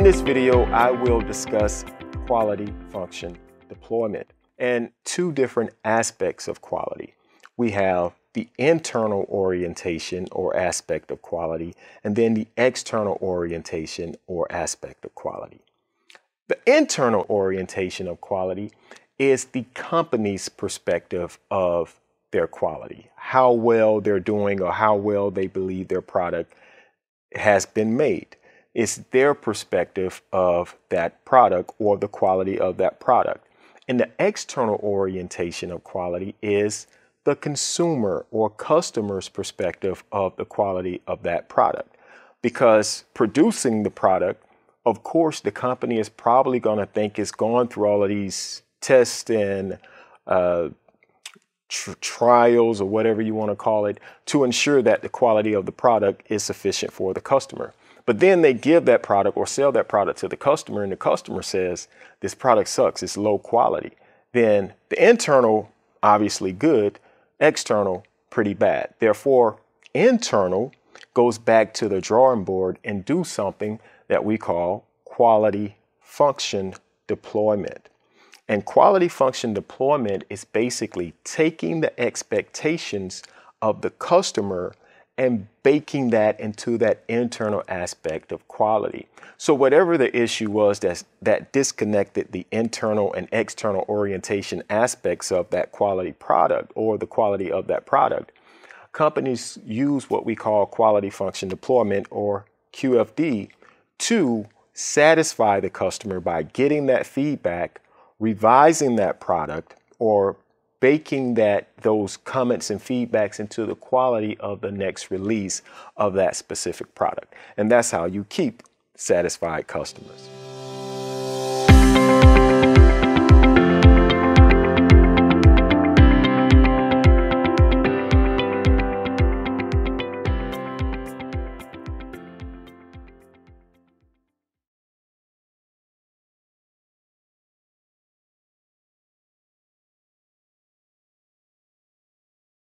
this video, I will discuss quality function deployment and two different aspects of quality. We have the internal orientation or aspect of quality, and then the external orientation or aspect of quality. The internal orientation of quality is the company's perspective of their quality, how well they're doing or how well they believe their product has been made. It's their perspective of that product or the quality of that product. And the external orientation of quality is the consumer or customer's perspective of the quality of that product. Because producing the product, of course, the company is probably going to think it's gone through all of these tests and trials or whatever you want to call it to ensure that the quality of the product is sufficient for the customer. But then they give that product or sell that product to the customer, and the customer says, this product sucks, it's low quality. Then the internal, obviously good, external, pretty bad. Therefore, internal goes back to the drawing board and do something that we call quality function deployment. And quality function deployment is basically taking the expectations of the customer and baking that into that internal aspect of quality. So whatever the issue was that disconnected the internal and external orientation aspects of that quality product or the quality of that product, companies use what we call quality function deployment or QFD to satisfy the customer by getting that feedback, revising that product, or baking those comments and feedbacks into the quality of the next release of that specific product. And that's how you keep satisfied customers.